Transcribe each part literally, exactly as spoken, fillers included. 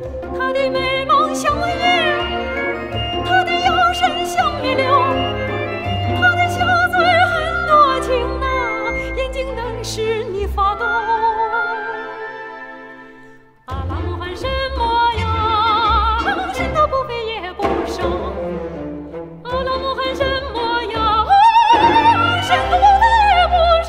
他的美貌像文月，他的腰身像米柳，他的小嘴很多情啊，眼睛能使你发抖。阿拉木汗什么呀？身头不肥也不瘦。阿拉木汗什么呀？身头不肥也不瘦。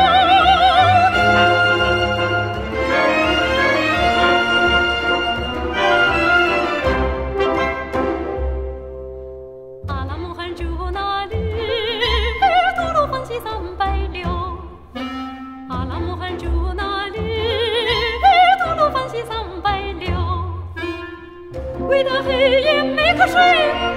阿拉木汗住哪里？吐鲁番西三百六。阿拉木汗住哪里？吐鲁番西三百六。为了黑夜没瞌睡。